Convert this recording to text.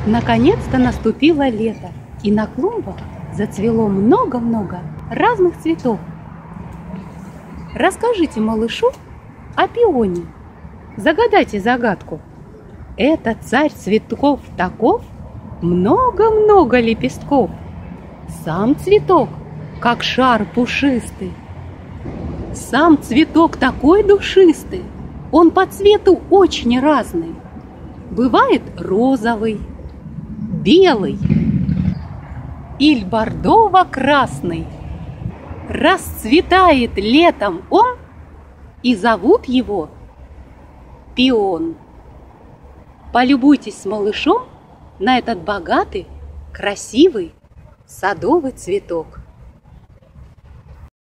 Наконец-то наступило лето, и на клумбах зацвело много-много разных цветов. Расскажите малышу о пионе. Загадайте загадку. Это царь цветков таков, много-много лепестков. Сам цветок, как шар пушистый. Сам цветок такой душистый, он по цвету очень разный. Бывает розовый, белый или бордово-красный. Расцветает летом он, и зовут его пион. Полюбуйтесь с малышом на этот богатый, красивый садовый цветок.